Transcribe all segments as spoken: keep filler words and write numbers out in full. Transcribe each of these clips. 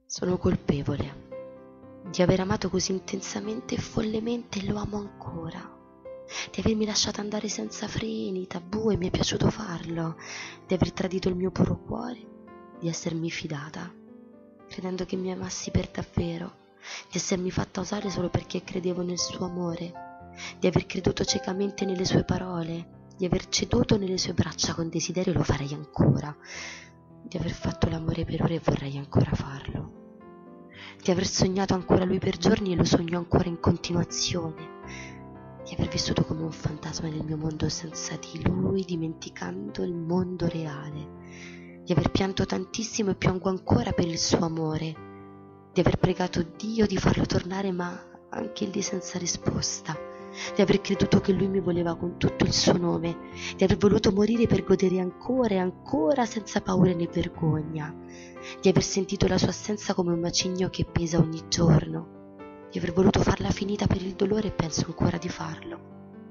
Sono colpevole di aver amato così intensamente e follemente e lo amo ancora, di avermi lasciato andare senza freni, tabù e mi è piaciuto farlo, di aver tradito il mio puro cuore, di essermi fidata, credendo che mi amassi per davvero, di essermi fatta usare solo perché credevo nel suo amore, di aver creduto ciecamente nelle sue parole, di aver ceduto nelle sue braccia con desiderio e lo farei ancora, di aver fatto l'amore per ore e vorrei ancora farlo, di aver sognato ancora lui per giorni e lo sogno ancora in continuazione, di aver vissuto come un fantasma nel mio mondo senza di lui, dimenticando il mondo reale, di aver pianto tantissimo e piango ancora per il suo amore, di aver pregato Dio di farlo tornare ma anche lì senza risposta, di aver creduto che lui mi voleva con tutto il suo nome, di aver voluto morire per godere ancora e ancora senza paura né vergogna, di aver sentito la sua assenza come un macigno che pesa ogni giorno, di aver voluto farla finita per il dolore e penso ancora di farlo,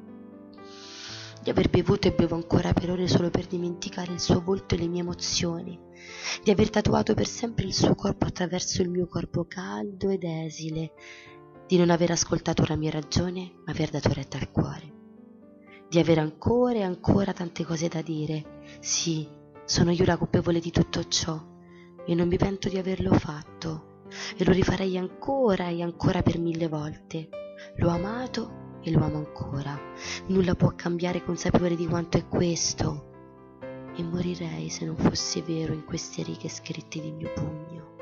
di aver bevuto e bevo ancora per ore solo per dimenticare il suo volto e le mie emozioni, di aver tatuato per sempre il suo corpo attraverso il mio corpo caldo ed esile, di non aver ascoltato la mia ragione ma aver dato retta al cuore, di avere ancora e ancora tante cose da dire. Sì, sono io la colpevole di tutto ciò e non mi pento di averlo fatto e lo rifarei ancora e ancora per mille volte. L'ho amato e lo amo ancora, nulla può cambiare, consapevole di quanto è questo, e morirei se non fosse vero in queste righe scritte di mio pugno.